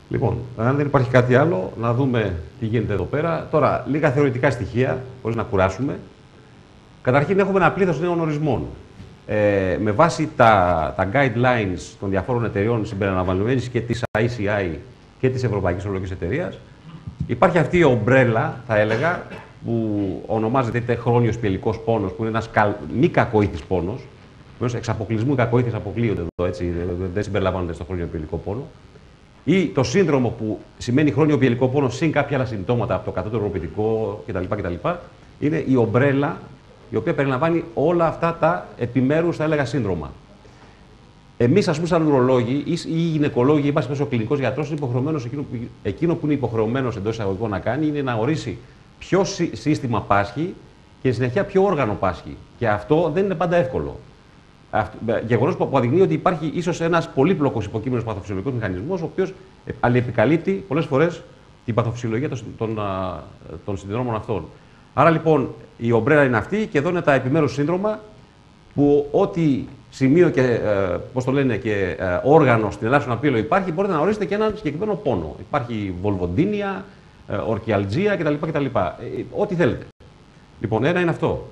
Λοιπόν, αν δεν υπάρχει κάτι άλλο, να δούμε τι γίνεται εδώ πέρα. Τώρα, λίγα θεωρητικά στοιχεία, χωρίς να κουράσουμε. Καταρχήν, έχουμε ένα πλήθος νέων ορισμών. Με βάση τα guidelines των διαφόρων εταιριών συμπεριλαμβανομένης και της ICI και της Ευρωπαϊκής Ορολογικής Εταιρείας, υπάρχει αυτή η ομπρέλα, θα έλεγα, που ονομάζεται είτε χρόνιος πιελικός πόνος, που είναι ένας μη κακοήθης πόνος. Εξ αποκλεισμού οι κακοήθειες αποκλείονται εδώ, έτσι, δεν συμπεριλαμβάνονται στο χρόνιο πιελικό πόνο. Ή το σύνδρομο που σημαίνει χρόνιο πιελικό πόνο συν κάποια άλλα συμπτώματα από το κατώτερο οροπητικό κτλ. Είναι η ομπρέλα, η οποία περιλαμβάνει όλα αυτά τα επιμέρους, θα έλεγα, σύνδρομα. Εμείς, ας πούμε, σαν ουρολόγοι ή γυναικολόγοι, ή πάση ο κλινικός γιατρός, είναι υποχρεωμένος, εκείνο που είναι υποχρεωμένος εντός εισαγωγικών να κάνει είναι να ορίσει ποιο σύστημα πάσχει και συνεχεία ποιο όργανο πάσχει. Και αυτό δεν είναι πάντα εύκολο. Γεγονός που αποδεικνύει ότι υπάρχει ίσως ένας πολύπλοκος υποκείμενος παθοφυσιολογικός μηχανισμός, ο οποίος αλληλεπικαλύπτει πολλές φορές την παθοφυσιολογία των συνδρόμων αυτών. Άρα λοιπόν η ομπρέλα είναι αυτή και εδώ είναι τα επιμέρους σύνδρομα που ό,τι σημείο και, και όργανο στην ελάσσον απείλο υπάρχει, μπορείτε να ορίσετε και έναν συγκεκριμένο πόνο. Υπάρχει βολβοντίνια, ορκιαλγία κτλ. Ό,τι θέλετε. Λοιπόν, ένα είναι αυτό.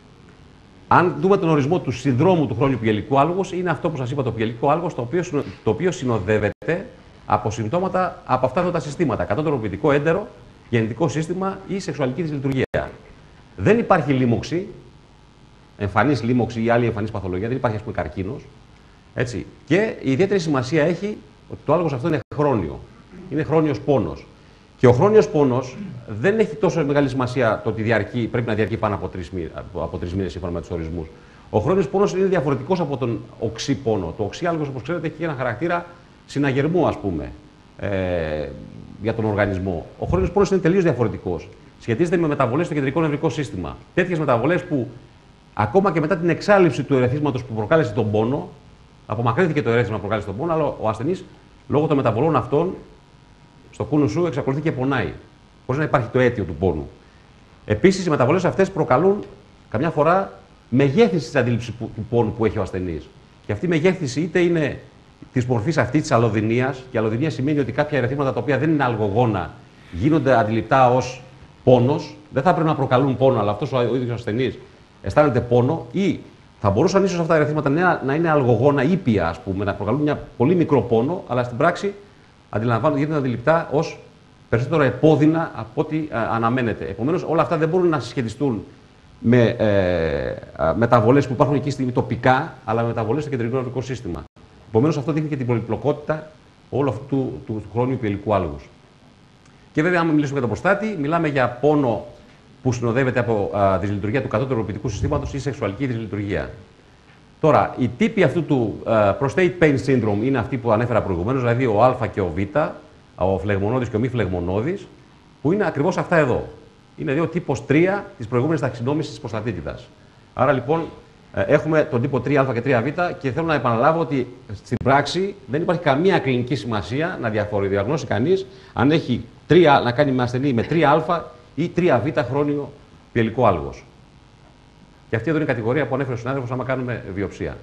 Αν δούμε τον ορισμό του συνδρόμου του χρόνιου πιελικού άλγους, είναι αυτό που σας είπα, το πιελικό άλγος, το οποίο συνοδεύεται από συμπτώματα από αυτά τα συστήματα. Κατώτερο οροπητικό έντερο, γεννητικό σύστημα ή σεξουαλική δυσλειτουργία. Δεν υπάρχει λίμωξη, εμφανής λίμωξη ή άλλη εμφανής παθολογία, δεν υπάρχει, ας πούμε, καρκίνος. Έτσι. Και η ιδιαίτερη σημασία έχει ότι το άλγος αυτό είναι χρόνιο. Είναι χρόνιος πόνος. Και ο χρόνιος πόνος δεν έχει τόσο μεγάλη σημασία το ότι πρέπει να διαρκεί πάνω από 3 μήνες σύμφωνα με τους ορισμούς. Ο χρόνιος πόνος είναι διαφορετικός από τον οξύ πόνο. Το οξύ άλγος, όπως ξέρετε, έχει ένα χαρακτήρα συναγερμού, ας πούμε, για τον οργανισμό. Ο χρόνιος πόνος είναι τελείως διαφορετικός. Σχετίζεται με μεταβολές στο κεντρικό νευρικό σύστημα. Τέτοιες μεταβολές που ακόμα και μετά την εξάλειψη του ερεθίσματος που προκάλεσε τον πόνο, απομακρύνθηκε το ερέθισμα που προκάλεσε τον πόνο, αλλά ο ασθενής λόγω των μεταβολών αυτών στο κούνου σου εξακολουθεί και πονάει, χωρίς να υπάρχει το αίτιο του πόνου. Επίσης, οι μεταβολές αυτές προκαλούν καμιά φορά μεγέθυνση της αντίληψης του πόνου που έχει ο ασθενής. Και αυτή η μεγέθυνση είτε είναι της μορφής αυτή της αλλοδυνίας, και αλλοδυνία σημαίνει ότι κάποια ερεθίσματα τα οποία δεν είναι αλγογόνα γίνονται αντιληπτά ως πόνος, δεν θα πρέπει να προκαλούν πόνο, αλλά αυτός ο ίδιος ασθενής αισθάνεται πόνο, ή θα μπορούσαν ίσως αυτά τα ερεθίσματα να είναι αλγογόνα ήπια, ας πούμε, να προκαλούν μια πολύ μικρό πόνο, αλλά στην πράξη γίνονται αντιληπτά ως περισσότερο επώδυνα από ό,τι αναμένεται. Επομένως, όλα αυτά δεν μπορούν να συσχετιστούν με μεταβολές που υπάρχουν εκεί στιγμή τοπικά, αλλά με μεταβολές στο κεντρικό νευρικό σύστημα. Επομένως, αυτό δείχνει και την πολυπλοκότητα όλου αυτού του χρόνιου πιελικού άλγους. Και βέβαια, αν μιλήσουμε για τον προστάτη, μιλάμε για πόνο που συνοδεύεται από δυσλειτουργία του κατώτερου οροπητικού συστήματος ή σεξουαλική δυσλειτουργία. Τώρα, οι τύποι αυτού του prostate pain syndrome είναι αυτοί που ανέφερα προηγουμένως, δηλαδή ο Α και ο Β, ο φλεγμονώδης και ο μη φλεγμονώδης, που είναι ακριβώς αυτά εδώ. Είναι δύο τύπος 3 της προηγούμενης ταξινόμησης της προστατίτιδας. Άρα λοιπόν έχουμε τον τύπο 3Α και 3Β και θέλω να επαναλάβω ότι στην πράξη δεν υπάρχει καμία κλινική σημασία να διαγνώσει κανείς αν έχει να κάνει με ασθενή με 3Α ή 3Β χρόνιο πιελικό άλγος. Και αυτή εδώ είναι η κατηγορία που ανέφερε ο συνάδελφος άμα κάνουμε βιοψία.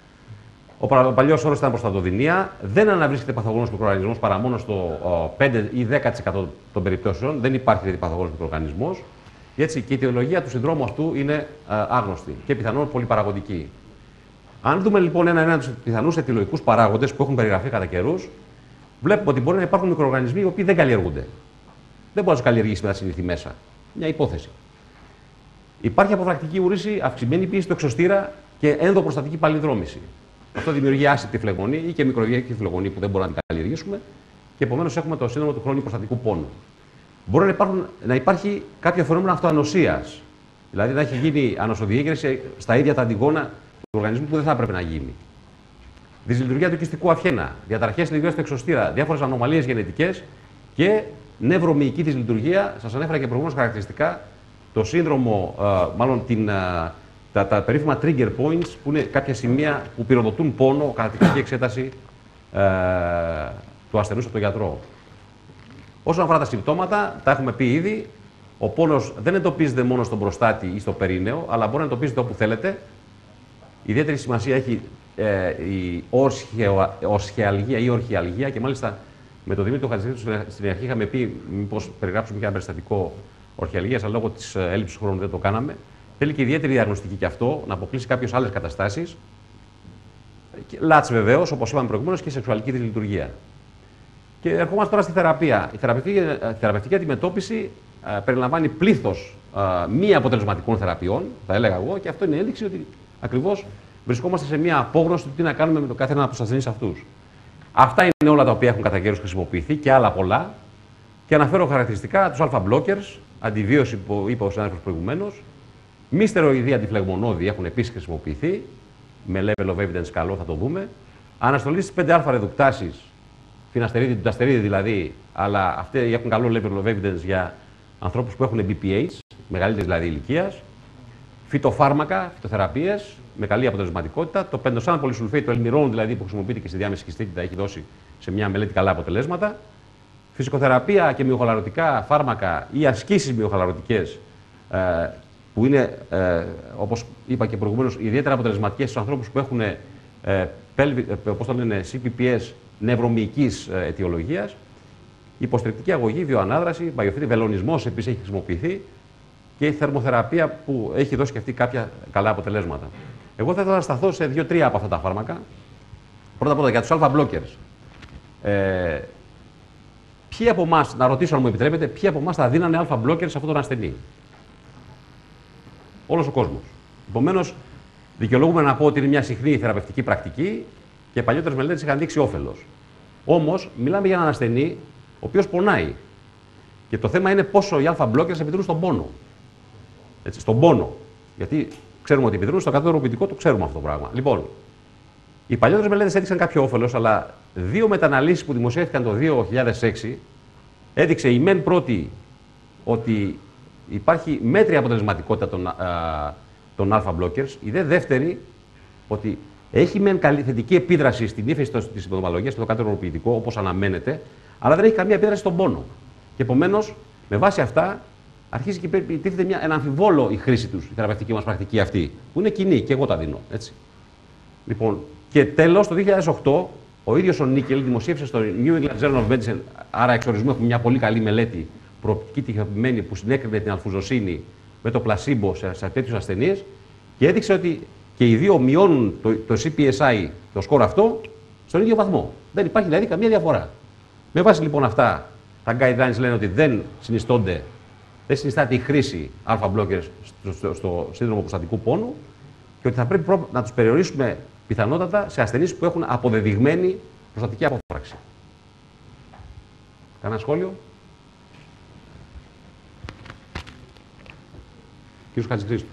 Ο παλιός όρος ήταν προστατοδυνία. Δεν αναβρίσκεται παθογόνος μικροοργανισμός παρά μόνο στο 5 ή 10% των περιπτώσεων. Δεν υπάρχει δηλαδή παθογόνος μικροοργανισμός. Έτσι, και η αιτιολογία του συνδρόμου αυτού είναι άγνωστη και πιθανόν πολυπαραγωγική. Αν δούμε λοιπόν έναν από τους πιθανούς αιτιολογικούς παράγοντες που έχουν περιγραφεί κατά καιρούς, βλέπουμε ότι μπορεί να υπάρχουν μικροοργανισμοί οι οποίοι δεν καλλιεργούνται. Δεν μπορεί να του καλλιεργήσει με τα συνήθη μέσα. Μια υπόθεση. Υπάρχει αποφρακτική ουρήση, αυξημένη πίεση του εξωστήρα και ενδοπροστατική παλινδρόμηση. Αυτό δημιουργεί άσυπτη φλεγμονή ή και μικροβιακή φλεγμονή που δεν μπορούμε να την καλλιεργήσουμε και επομένως έχουμε το σύνδρομο του χρόνιου προστατικού πόνου. Μπορεί να υπάρχει κάποιο φαινόμενο αυτοανοσίας. Δηλαδή να έχει γίνει ανοσοδιέγερση στα ίδια τα αντιγόνα του οργανισμού που δεν θα έπρεπε να γίνει. Δυσλειτουργία του κυστικού αυχένα, διαταραχές λειτουργίας του εξωστήρα, διάφορες ανομαλίες γενετικές και νευρομυϊκή δυσλειτουργία. Σας ανέφερα και προηγούμενως χαρακτηριστικά το σύνδρομο, τα περίφημα trigger points, που είναι κάποια σημεία που πυροδοτούν πόνο κατά την κλινική εξέταση του ασθενούς από τον γιατρό. Όσον αφορά τα συμπτώματα, τα έχουμε πει ήδη. Ο πόνος δεν εντοπίζεται μόνο στον προστάτη ή στο περίνεο, αλλά μπορεί να εντοπίζεται όπου θέλετε. Ιδιαίτερη σημασία έχει η ορσιαλγία ή ορχιαλγία και μάλιστα Με τον Δημήτρη Χατζηδάκη στην αρχή είχαμε πει μήπως περιγράψουμε και ένα περιστατικό ορχιαλγίας, αλλά λόγω της έλλειψης χρόνου δεν το κάναμε. Θέλει και ιδιαίτερη διαγνωστική και αυτό, να αποκλείσει κάποιος άλλες καταστάσεις. Λάτς βεβαίως, όπως είπαμε προηγουμένως, και σεξουαλική δυσλειτουργία. Και ερχόμαστε τώρα στη θεραπεία. Η θεραπευτική αντιμετώπιση περιλαμβάνει πλήθος μη αποτελεσματικών θεραπείων, θα έλεγα εγώ, και αυτό είναι ένδειξη ότι ακριβώς βρισκόμαστε σε μια απόγνωση του τι να κάνουμε με τον κάθε ένα από τους ασθενείς αυτούς. Αυτά είναι όλα τα οποία έχουν κατά καιρούς χρησιμοποιηθεί και άλλα πολλά. Και αναφέρω χαρακτηριστικά τους αλφα-blockers, αντιβίωση που είπε ο συνάδελφος προηγουμένως. Μη στεροειδή αντιφλεγμονώδη έχουν επίσης χρησιμοποιηθεί, με level of evidence καλό, θα το δούμε. Αναστολή στις 5α ρεδουκτάσεις, φιναστερίδη, τουταστερίδη δηλαδή, αλλά αυτοί έχουν καλό level of evidence για ανθρώπους που έχουν BPH, μεγαλύτερης δηλαδή ηλικίας. Φυτοφάρμακα, φυτοθεραπείες, με καλή αποτελεσματικότητα. Το πεντοσάν πολυσουλφέιτ, το ελμυρών δηλαδή που χρησιμοποιείται και στη διάμεση χυστήτητα, έχει δώσει σε μια μελέτη καλά αποτελέσματα. Φυσικοθεραπεία και μυοχαλαρωτικά φάρμακα ή ασκήσεις μυοχαλαρωτικές, που είναι, όπως είπα και προηγουμένως, ιδιαίτερα αποτελεσματικές στους ανθρώπους που έχουν CPPS νευρομυϊκής αιτιολογίας. Υποστηρικτική αγωγή, βιοανάδραση, βελονισμός επίσης έχει χρησιμοποιηθεί και η θερμοθεραπεία που έχει δώσει και αυτή κάποια καλά αποτελέσματα. Εγώ θα ήθελα να σταθώ σε 2-3 από αυτά τα φάρμακα. Πρώτα για τους αλφα-blockers. Ποιοι από εμάς, να ρωτήσω αν μου επιτρέπετε, ποιοι από εμάς θα δίνανε αλφα-blockers σε αυτόν τον ασθενή? Όλος ο κόσμος. Επομένως, δικαιολογούμε να πω ότι είναι μια συχνή θεραπευτική πρακτική και παλιότερες μελέτες είχαν δείξει όφελος. Όμως, μιλάμε για έναν ασθενή ο οποίος πονάει. Και το θέμα είναι πόσο οι αλφα-blockers επιδρούν στον πόνο. Έτσι, στον πόνο. Γιατί ξέρουμε ότι επιδρούν στο κατώτερο, το ξέρουμε αυτό το πράγμα. Λοιπόν, οι παλιότερες μελέτες έδειξαν κάποιο όφελος, αλλά 2 μεταναλύσεις που δημοσιεύτηκαν το 2006 έδειξε η μεν πρώτη ότι υπάρχει μέτρια αποτελεσματικότητα των αλφα-blockers, η δε δεύτερη ότι έχει μεν καλή θετική επίδραση στην ύφεση της συμπτωματολογίας, στο κατώτερο, όπως αναμένεται, αλλά δεν έχει καμία επίδραση στον πόνο. Και επομένως, με βάση αυτά, αρχίζει και τίθεται ένα αμφιβόλο η χρήση τους, η θεραπευτική μας πρακτική αυτή, που είναι κοινή και εγώ τα δίνω. Έτσι. Λοιπόν, και τέλος, το 2008, ο ίδιος ο Νίκελ δημοσίευσε στο New England Journal of Medicine, άρα εξορισμού έχουμε μια πολύ καλή μελέτη, προοπτική τυχοποιημένη, που συνέκρινε την αλφουζοσίνη με το πλασίμπο σε τέτοιους ασθενείς και έδειξε ότι και οι δύο μειώνουν το CPSI, το σκορ αυτό, στον ίδιο βαθμό. Δεν υπάρχει δηλαδή καμία διαφορά. Με βάση λοιπόν αυτά, τα guidelines λένε ότι δεν συνιστάται η χρήση αλφα-blockers στο σύνδρομο προστατικού πόνου και ότι θα πρέπει να τους περιορίσουμε πιθανότατα σε ασθενείς που έχουν αποδεδειγμένη προστατική απόφραξη. Κανένα σχόλιο? Κύριος Χατζηχρήστου.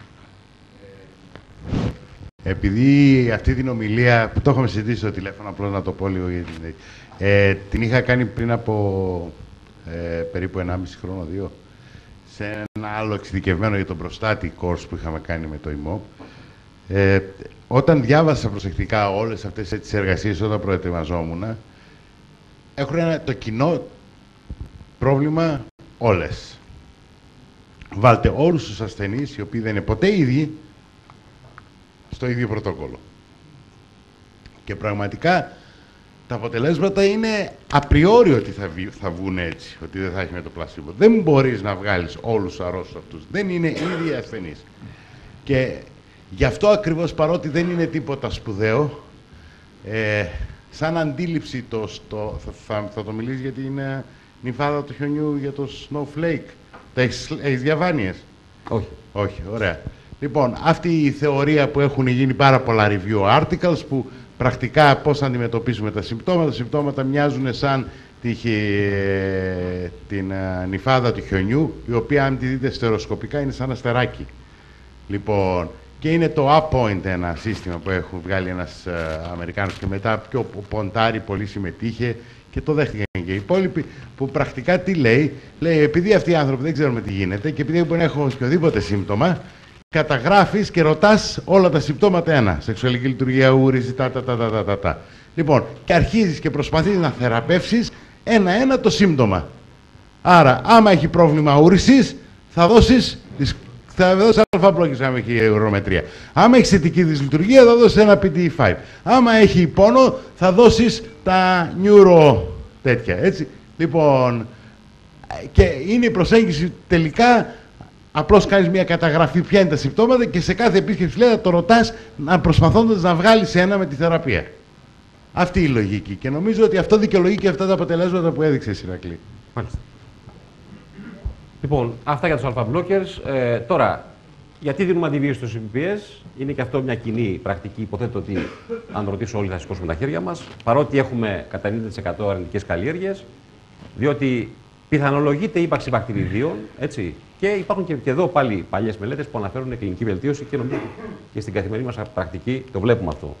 Επειδή αυτή την ομιλία, που το έχουμε συζητήσει στο τηλέφωνο, απλώς να το πω λίγο, την είχα κάνει πριν από περίπου 1,5 χρόνο, 2, σε ένα άλλο εξειδικευμένο για τον προστάτη course που είχαμε κάνει με το ΙΜΟ. Όταν διάβασα προσεκτικά όλες αυτές τις εργασίες όταν προετοιμαζόμουν, έχουν το κοινό πρόβλημα όλες. Βάλτε όλους τους ασθενείς, οι οποίοι δεν είναι ποτέ ίδιοι, στο ίδιο πρωτόκολλο. Και πραγματικά τα αποτελέσματα είναι απριόριο ότι θα βγουν έτσι, ότι δεν θα έχει με το πλασίμπο. Δεν μπορείς να βγάλεις όλους τους αρρώστους αυτούς. Δεν είναι ίδιοι ασθενείς. Και γι' αυτό ακριβώς, παρότι δεν είναι τίποτα σπουδαίο, σαν αντίληψη θα το μιλήσεις για την νυμφάδα του χιονιού, για το snowflake. Έχεις διαβάνειες? Όχι. Όχι, ωραία. Λοιπόν, αυτή η θεωρία που έχουν γίνει πάρα πολλά review articles, που πρακτικά πώς θα αντιμετωπίσουμε τα συμπτώματα. Τα συμπτώματα μοιάζουν σαν την νυμφάδα του χιονιού, η οποία αν τη δείτε στεροσκοπικά είναι σαν αστεράκι. Λοιπόν, και είναι το UpPoint, ένα σύστημα που έχουν βγάλει ένας Αμερικάνος και μετά και ο Ποντάρη πολύ συμμετείχε και το δέχτηκαν και οι υπόλοιποι, που πρακτικά τι λέει? Λέει, επειδή αυτοί οι άνθρωποι δεν ξέρουμε τι γίνεται και επειδή μπορεί να έχουν οποιοδήποτε σύμπτωμα, καταγράφεις και ρωτάς όλα τα συμπτώματα ένα. Σεξουαλική λειτουργία, ούρηση, τα. Λοιπόν, και αρχίζεις και προσπαθείς να θεραπεύσεις ένα-ένα το σύμπτωμα. Άρα, άμα έχει πρόβλημα ούρησης, θα δώσεις αλφα-blockers άμα έχει ουρομετρία. Άμα έχει θετική δυσλειτουργία, θα δώσεις ένα PDE5. Άμα έχει πόνο, θα δώσεις τα τέτοια, έτσι. Λοιπόν, και είναι η προσέγγιση τελικά, απλώς κάνεις μια καταγραφή ποια είναι τα συμπτώματα και σε κάθε επίσκεψη λέει, το ρωτάς προσπαθώντας να βγάλεις ένα με τη θεραπεία. Αυτή η λογική. Και νομίζω ότι αυτό δικαιολογεί και αυτά τα αποτελέσματα που έδειξε η Ηρακλή. Μάλιστα. Λοιπόν, αυτά για τους αλφα-μπλόκερς. Τώρα, γιατί δίνουμε αντιβίωση στους CPPS, είναι και αυτό μια κοινή πρακτική. Υποθέτω ότι, αν ρωτήσω όλοι, θα σηκώσουμε τα χέρια μας. Παρότι έχουμε κατά 90% αρνητικές καλλιέργειες, διότι πιθανολογείται ύπαρξη βακτηριδίων, έτσι. Και υπάρχουν και εδώ πάλι παλιές μελέτες που αναφέρουν κλινική βελτίωση και νομίζω και στην καθημερινή μας πρακτική το βλέπουμε αυτό.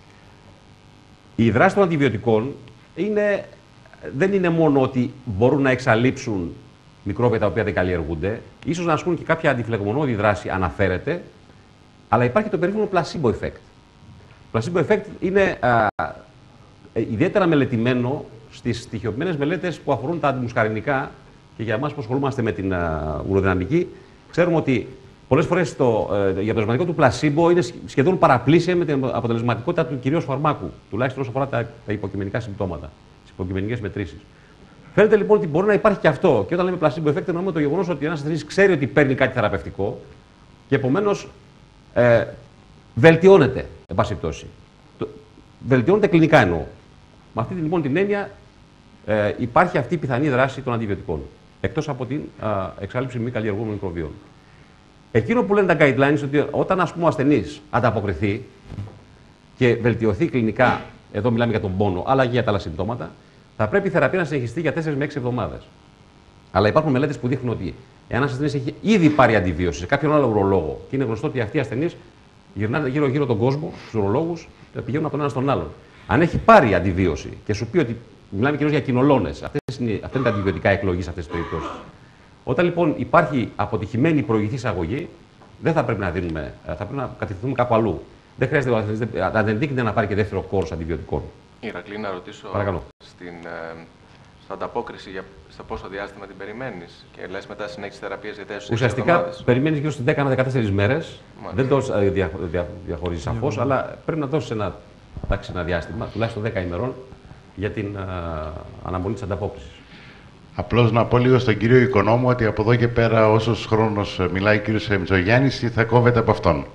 Η δράση των αντιβιωτικών δεν είναι μόνο ότι μπορούν να εξαλείψουν μικρόβια τα οποία δεν καλλιεργούνται, ίσως να ασκούν και κάποια αντιφλεγμονώδη δράση, αναφέρεται, αλλά υπάρχει το περίφημο placebo effect. Το placebo effect είναι ιδιαίτερα μελετημένο στις στοιχειοποιημένες μελέτες που αφορούν τα αντιμουσκαρινικά και για εμάς που ασχολούμαστε με την ουροδυναμική, ξέρουμε ότι πολλές φορές η αποτελεσματικότητα του πλασίμπο είναι σχεδόν παραπλήσια με την αποτελεσματικότητα του κυρίως φαρμάκου, τουλάχιστον όσο αφορά τα υποκειμενικά συμπτώματα, τις υποκειμενικές μετρήσεις. Φαίνεται λοιπόν ότι μπορεί να υπάρχει και αυτό. Και όταν λέμε placebo effect, εννοούμε το γεγονός ότι ένας ασθενής ξέρει ότι παίρνει κάτι θεραπευτικό και επομένως βελτιώνεται, εν πάση πτώση. Βελτιώνεται κλινικά εννοώ. Με αυτή λοιπόν την έννοια υπάρχει αυτή η πιθανή δράση των αντιβιωτικών. Εκτός από την εξάλληψη μη καλλιεργούμενων μικροβίων. Εκείνο που λένε τα guidelines ότι όταν ο ασθενής ανταποκριθεί και βελτιωθεί κλινικά, εδώ μιλάμε για τον πόνο, αλλά και για τα άλλα συμπτώματα, θα πρέπει η θεραπεία να συνεχιστεί για 4 με 6 εβδομάδες. Αλλά υπάρχουν μελέτες που δείχνουν ότι εάν ένας ασθενής έχει ήδη πάρει αντιβίωση σε κάποιον άλλο ουρολόγο και είναι γνωστό ότι αυτοί οι ασθενείς γυρνάνε γύρω-γύρω τον κόσμο, στους ουρολόγους, πηγαίνουν από τον ένα στον άλλον. Αν έχει πάρει αντιβίωση και σου πει ότι μιλάμε κυρίως για κοινολώνες, αυτά είναι τα αντιβιωτικά εκλογή σε αυτές τις περιπτώσεις. Όταν λοιπόν υπάρχει αποτυχημένη προηγηθής εισαγωγή, δεν θα πρέπει να δίνουμε, θα πρέπει να κατευθυνθούμε κάπου αλλού. Δεν χρειάζεται δεν ενδείκνυται να πάρει και δεύτερο κόρος αντιβιωτικών. Ηρακλή, να ρωτήσω στην ανταπόκριση στο πόσο διάστημα την περιμένεις και λες μετά συνέχιση θεραπείας για 4 εβδομάδες. Ουσιαστικά περιμένεις γύρω στις 10 με 14 μέρες. Δεν το διαχωρίζει σαφώς, αλλά πρέπει να δώσεις ένα διάστημα, τουλάχιστον 10 ημερών, για την αναμονή της ανταπόκρισης. Απλώς να πω λίγο στον κύριο Οικονόμου ότι από εδώ και πέρα, όσος χρόνος μιλάει ο κύριος Μητσογιάννης, θα κόβεται από αυτόν.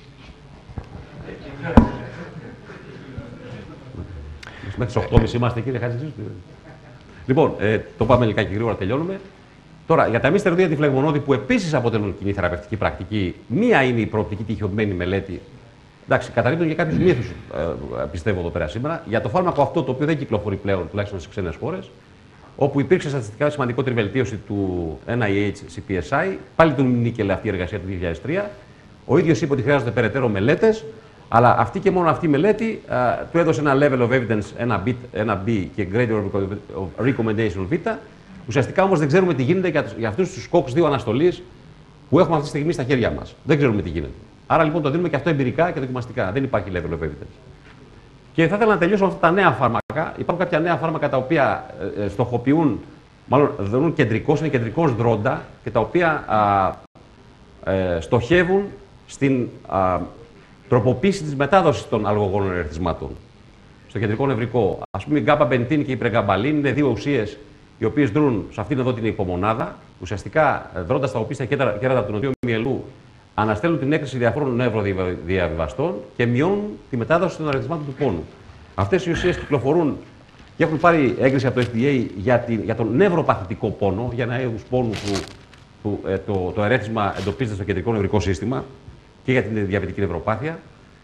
Μέχρι τις 8.30 είμαστε, κύριε Χατζηδάκη. Λοιπόν, το πάμε λιγάκι γρήγορα, τελειώνουμε. Τώρα, για τα μη στεροειδή αντιφλεγμονώδη που επίσης αποτελούν κοινή θεραπευτική πρακτική, μία είναι η προοπτική τυχιωμένη μελέτη. Εντάξει, καταρρίπτουν και κάποιους μύθους, πιστεύω εδώ πέρα σήμερα, για το φάρμακο αυτό το οποίο δεν κυκλοφορεί πλέον, τουλάχιστον στις ξένες χώρες, όπου υπήρξε στατιστικά σημαντικότερη βελτίωση του NIH-CPSI, πάλι του νίκελε αυτή η εργασία του 2003. Ο ίδιος είπε ότι χρειάζονται περαιτέρω μελέτες, αλλά αυτή και μόνο αυτή η μελέτη του έδωσε ένα level of evidence, ένα B και greater of recommendation Β. Ουσιαστικά όμως δεν ξέρουμε τι γίνεται για αυτούς τους COX-2 αναστολής που έχουμε αυτή τη στιγμή στα χέρια μας. Δεν ξέρουμε τι γίνεται. Άρα λοιπόν το δίνουμε και αυτό εμπειρικά και δοκιμαστικά. Δεν υπάρχει level of evidence. Και θα ήθελα να τελειώσω με αυτά τα νέα φάρμακα. Υπάρχουν κάποια νέα φάρμακα τα οποία στοχοποιούν, μάλλον δίνουν είναι κεντρικός δρόντα και τα οποία στοχεύουν στην τροποποίηση της μετάδοσης των αλγογόνων ερεθισμάτων στο κεντρικό νευρικό. Ας πούμε, η γκάμπαμπεντίνη και η πρεγκαμπαλίνη είναι δύο ουσίες οι οποίες δρούν σε αυτήν εδώ την υπομονάδα. Ουσιαστικά, δρώντας τα οπίστα κέρατα του νοτιού μυελού, αναστέλνουν την έκρηση διαφόρων νευροδιαβιβαστών και μειώνουν τη μετάδοση των ερεθισμάτων του πόνου. Αυτές οι ουσίες κυκλοφορούν και έχουν πάρει έγκριση από το FDA για τον νευροπαθητικό πόνο, για ένα είδους πόνου που το ερέθισμα εντοπίζεται στο κεντρικό νευρικό σύστημα και για την διαβητική νευροπάθεια.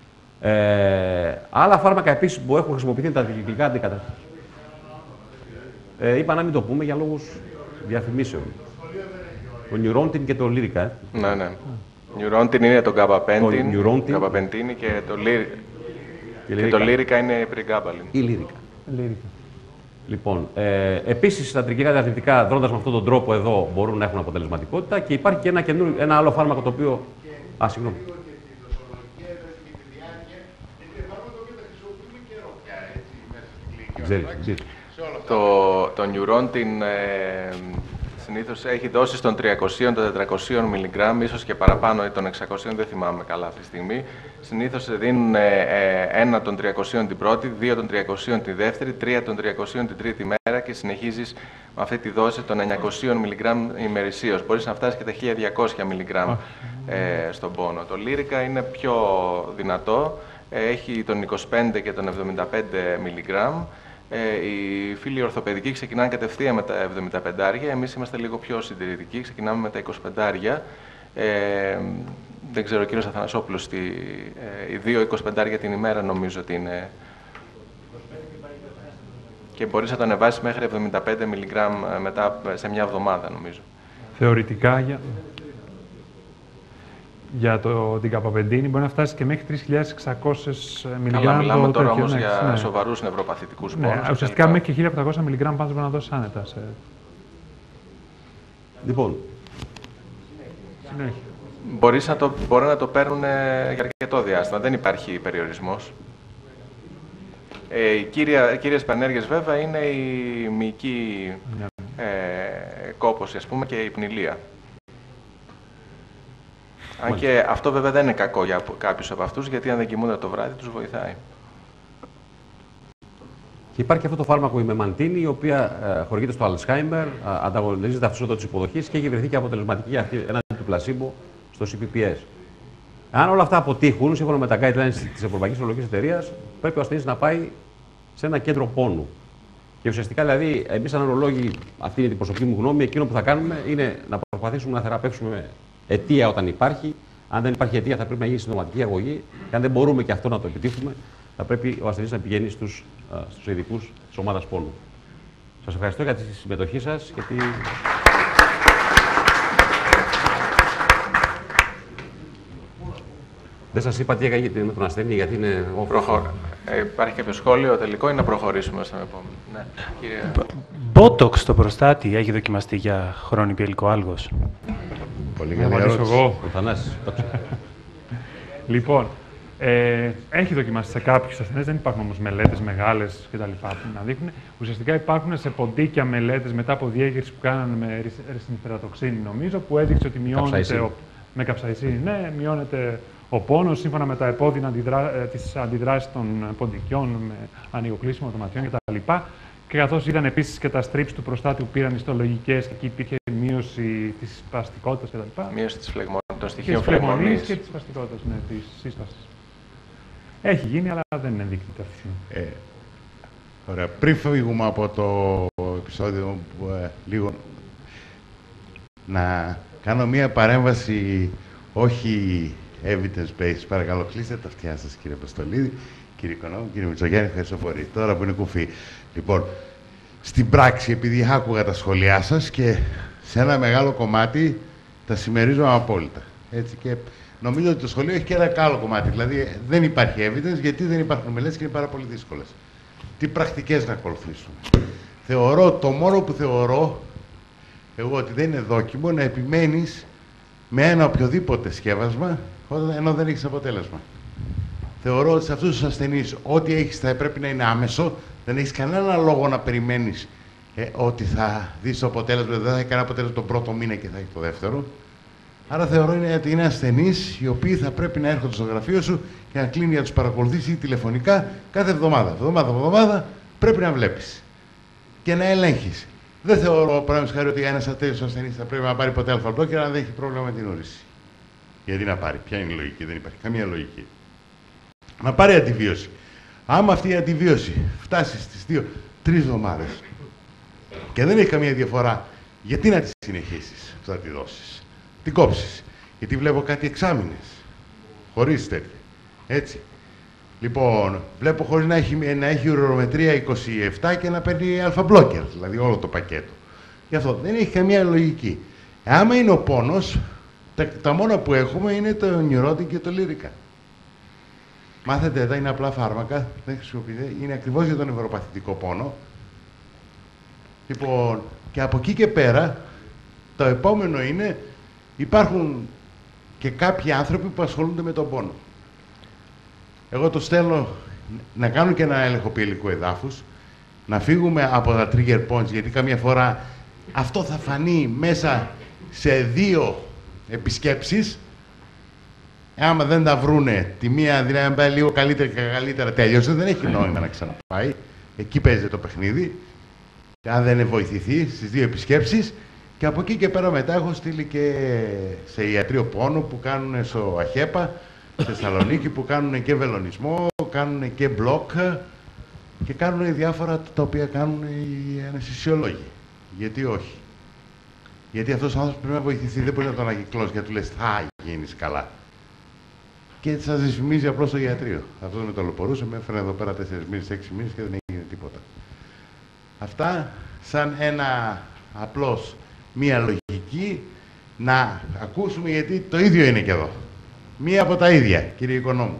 Άλλα φάρμακα επίσης που έχουν χρησιμοποιηθεί τα αντικυκλικά αντικαταστάσεις. Είπα να μην το πούμε για λόγους διαφημίσεων. Το Neurontin και το Lyrica. Ναι, ναι. Neurontin είναι το gabapentin και το Lyrica είναι η pregabalin. Η Lyrica. Λοιπόν, επίσης τα τρικικά διαθλιπτικά δρώντας με αυτόν τον τρόπο εδώ μπορούν να έχουν αποτελεσματικότητα και υπάρχει και ένα άλλο φάρμακο το οποίο. Συγγνώμη. Το Neurontin συνήθως έχει δόσεις των 300, των 400 μιλιγκράμμ, ίσως και παραπάνω ή των 600, δεν θυμάμαι καλά αυτή τη στιγμή. Συνήθως δίνουν 1 των 300 την πρώτη, 2 των 300 τη δεύτερη, 3 των 300 την τρίτη μέρα και συνεχίζεις με αυτή τη δόση των 900 μιλιγκράμμ ημερησίως. Μπορείς να φτάσεις και τα 1200 μιλιγκράμμ στον πόνο. Το Lyrica είναι πιο δυνατό, έχει τον 25 και τον 75 μιλιγκράμμ. Οι φίλοι ορθοπαιδικοί ξεκινάνε κατευθείαν με τα 75, εμείς είμαστε λίγο πιο συντηρητικοί, ξεκινάμε με τα 25. Δεν ξέρω, ο κύριος Αθανασόπουλος, οι 2 25 την ημέρα νομίζω ότι είναι. Και μπορείς να το ανεβάσεις μέχρι 75 μιλιγκράμμ μετά σε μια εβδομάδα, νομίζω. Θεωρητικά, για την καπαπεντίνη μπορεί να φτάσει και μέχρι 3.600 μιλιγκράμμ. Καλά, μιλάμε τώρα όμως για σοβαρούς νευροπαθητικούς πόνους. Ναι, ουσιαστικά μέχρι και 1.800 μιλιγκράμμ πάντως μπορεί να δώσει άνετα. Λοιπόν. Μπορεί να το παίρνουν για αρκετό διάστημα. Δεν υπάρχει περιορισμός. Οι κύριες πανέργειες βέβαια είναι η μυϊκή κόπωση, ας πούμε, και η πνηλία. Αν και αυτό βέβαια δεν είναι κακό για κάποιους από αυτούς, γιατί αν δεν κοιμούνται το βράδυ τους βοηθάει. Και υπάρχει αυτό το φάρμακο η μεμαντίνη, η οποία χορηγείται στο Alzheimer, ανταγωνίζεται αυτού τη υποδοχή και έχει βρεθεί και αποτελεσματική έναντι του πλασίμπο στο CPPS. Αν όλα αυτά αποτύχουν, σύμφωνα με τα guidelines της Ευρωπαϊκής Ορολογικής Εταιρείας, πρέπει ο ασθενής να πάει σε ένα κέντρο πόνου. Και ουσιαστικά, δηλαδή, εμείς σαν ορολόγοι, αυτή είναι η προσωπική μου γνώμη, εκείνο που θα κάνουμε είναι να προσπαθήσουμε να θεραπεύσουμε αιτία όταν υπάρχει. Αν δεν υπάρχει αιτία, θα πρέπει να γίνει συντοματική αγωγή. Και αν δεν μπορούμε και αυτό να το επιτύχουμε, θα πρέπει ο ασθενής να πηγαίνει στους ειδικούς της ομάδας πόνου. Σας ευχαριστώ για τη συμμετοχή σας. Δεν σας είπα τι έκανε με τον ασθενή, γιατί είναι υπάρχει κάποιο σχόλιο τελικό ή να προχωρήσουμε στον επόμενο? Ναι, κύριε. Botox στο προστάτη έχει δοκιμαστεί για χρόνιπιελικό άλγος? Πολύ καλή ερώτηση. Εγώ. Λοιπόν, έχει δοκιμαστεί σε κάποιους ασθενείς, δεν υπάρχουν όμως μελέτες μεγάλες κτλ. Που να δείχνουν. Ουσιαστικά υπάρχουν σε ποντίκια μελέτες μετά από διέγερση που κάνανε με ρεσινιφερατοξίνη, νομίζω, που έδειξε ότι μειώνεται. Με καψαϊσίνη, ναι, μειώνεται ο πόνος σύμφωνα με τα επώδυνα της αντιδράσης των ποντικιών με ανοιγοκλείσιμο των ματιών κτλ. Και καθώς είδαν επίσης και τα στρίψ του προστάτη που πήραν ιστολογικές και εκεί υπήρχε μείωση της σπαστικότητας κτλ. Μείωση των στοιχείων φλεγμονής. Και της σπαστικότητας, ναι, της σύστασης. Έχει γίνει, αλλά δεν είναι ενδείκτητα αυτή τη στιγμή. Ωραία. Πριν φύγουμε από το επεισόδιο, λίγο να κάνω μία παρέμβαση, όχι evidence-based. Παρακαλώ, κλείστε τα αυτιά σας, κύριε Αποστολίδη, κύριε Οικονόμου, κύριε Μητσογιάννη, ευχαριστώ πολύ. Τώρα που είναι κουφή. Λοιπόν, στην πράξη, επειδή άκουγα τα σχόλιά σας και σε ένα μεγάλο κομμάτι τα συμμερίζομαι απόλυτα. Έτσι, και νομίζω ότι το σχολείο έχει και ένα άλλο κομμάτι. Δηλαδή, δεν υπάρχει evidence, γιατί δεν υπάρχουν μελέτες και είναι πάρα πολύ δύσκολες. Τι πρακτικές να ακολουθήσουμε? Το μόνο που θεωρώ εγώ ότι δεν είναι δόκιμο να επιμένεις με ένα οποιοδήποτε σκεύασμα ενώ δεν έχεις αποτέλεσμα. Θεωρώ ότι σε αυτούς τους ασθενείς ό,τι έχεις θα πρέπει να είναι άμεσο, δεν έχεις κανένα λόγο να περιμένεις ότι θα δεις το αποτέλεσμα, δεν θα έχει κανένα αποτέλεσμα τον πρώτο μήνα και θα έχει το δεύτερο. Άρα θεωρώ ότι είναι ασθενείς οι οποίοι θα πρέπει να έρχονται στο γραφείο σου και να κλείνει για τους παρακολουθήσει τηλεφωνικά κάθε εβδομάδα πρέπει να βλέπεις και να ελέγχεις. Δεν θεωρώ, παραδείγματος χάρη, ότι ένας τέτοιος ασθενής θα πρέπει να πάρει ποτέ αλφα-μπλόκερ αν δεν έχει πρόβλημα με την ούρηση. Γιατί να πάρει, ποια είναι η λογική? Δεν υπάρχει καμία λογική. Να πάρει αντιβίωση. Άμα αυτή η αντιβίωση φτάσει στις 2-3 εβδομάδες και δεν έχει καμία διαφορά, γιατί να τη συνεχίσεις, θα τη δώσεις? Την κόψεις. Γιατί βλέπω κάτι εξάμηνες, χωρίς τέτοια. Έτσι. Λοιπόν, βλέπω χωρίς να έχει ουρομετρία 27 και να παίρνει αλφα-μπλόκερ, δηλαδή όλο το πακέτο. Γι' αυτό δεν έχει καμία λογική. Άμα είναι ο πόνος, τα μόνα που έχουμε είναι το Neurontin και το Lyrica. Μάθετε, τα είναι απλά φάρμακα, δεν χρησιμοποιείται, είναι ακριβώς για τον νευροπαθητικό πόνο. Λοιπόν, και από εκεί και πέρα, το επόμενο είναι, υπάρχουν και κάποιοι άνθρωποι που ασχολούνται με τον πόνο. Εγώ το στέλνω να κάνουν και ένα έλεγχο πυελικού εδάφους, να φύγουμε από τα trigger points, γιατί καμιά φορά αυτό θα φανεί μέσα σε 2 επισκέψεις. Άμα δεν τα βρούνε, τη μία δηλαδή αν πάει λίγο καλύτερα και καλύτερα τέλειωσε, δεν έχει νόημα να ξαναπάει. Εκεί παίζει το παιχνίδι. Αν δεν βοηθηθεί στις 2 επισκέψεις. Και από εκεί και πέρα μετά έχω στείλει και σε ιατρείο πόνο που κάνουν στο ΑΧΕΠΑ, στη Θεσσαλονίκη, που κάνουν και βελονισμό, κάνουν και μπλοκ και κάνουν διάφορα τα οποία κάνουν οι αναισθησιολόγοι. Γιατί όχι. Γιατί αυτός ο άνθρωπος πρέπει να βοηθηθεί, δεν μπορεί να τον ανακυκλώσει και να του λες θα γίνεις καλά. Και σας δυσφημίζει απλώς το ιατρείο. Αυτός με ταλαιπωρούσε, με έφερε εδώ πέρα 4 μήνες, 6 μήνες και δεν έγινε τίποτα. Αυτά σαν ένα απλώς μία λογική να ακούσουμε, γιατί το ίδιο είναι και εδώ. Μία από τα ίδια, κύριε Οικονόμου.